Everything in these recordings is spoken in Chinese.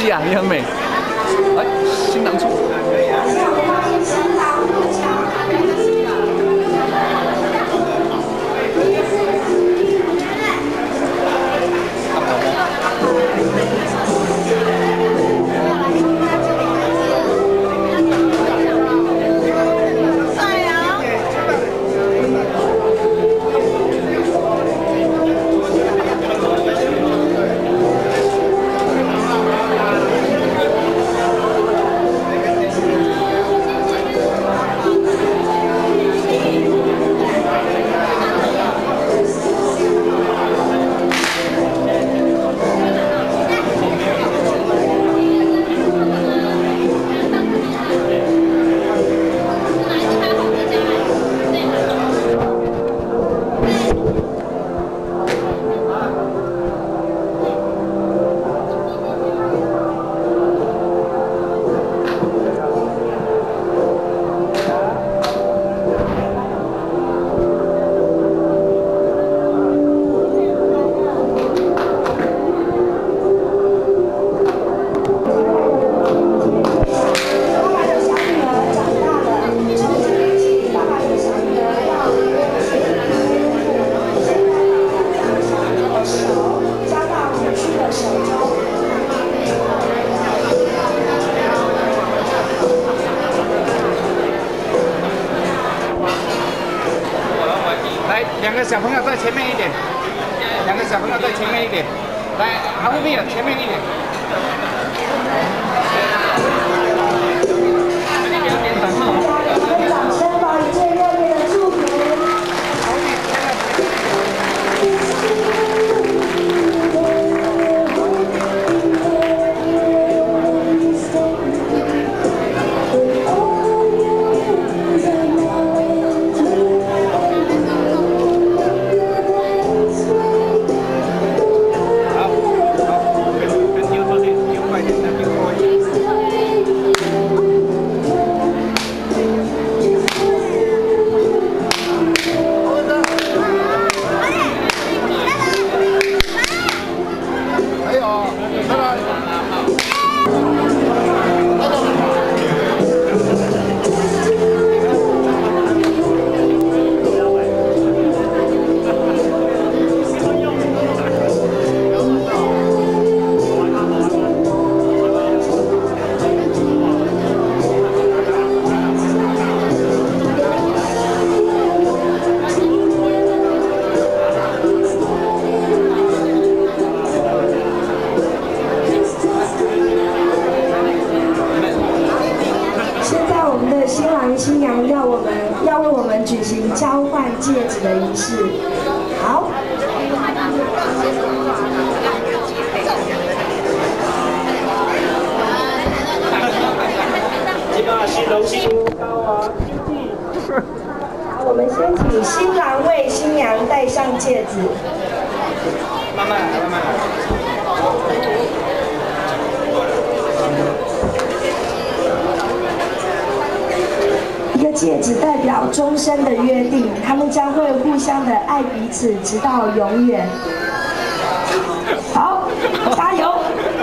系啊，你很美。来，新郎出。 两个小朋友在前面一点，两个小朋友在前面一点，来，后面的前面一点。 掌声报以最热烈的祝福。新娘要为我们举行交换戒指的仪式。好。好，我们先请新郎为新娘戴上戒指。 慢慢来，慢慢来。 一个戒指代表终身的约定，他们将会互相的爱彼此，直到永远。好，加油！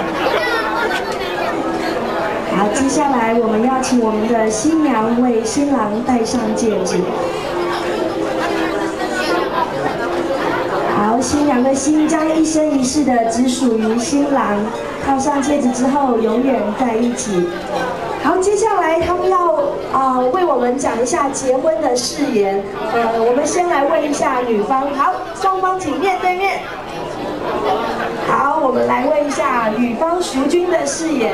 好，接下来我们要请我们的新娘为新郎戴上戒指。好，新娘的心将一生一世的只属于新郎，套上戒指之后永远在一起。好，接下来他们要为我们讲一下结婚的誓言。我们先来问一下女方，好，双方请面对面。好，我们来问一下女方淑君的誓言。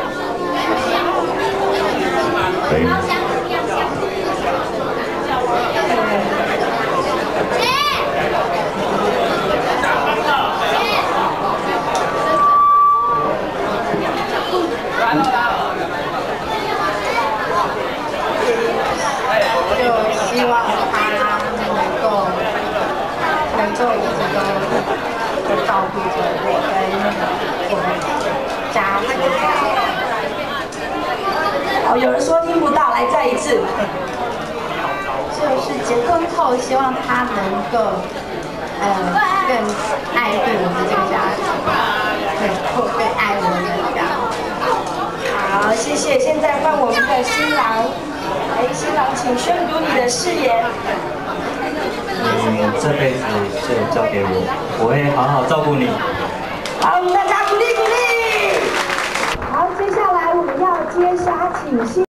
希望他能够一直都照顾着我跟我们家庭。 好，有人说听不到，来再一次。 就是结婚后，希望他能够更爱护我们这个家庭，更爱我们的家。 谢谢。现在换我们的新郎，来，新郎请宣读你的誓言。 这辈子就交给我，我会好好照顾你。 好，我们大家鼓励鼓励。好，接下来我们要接杀请新。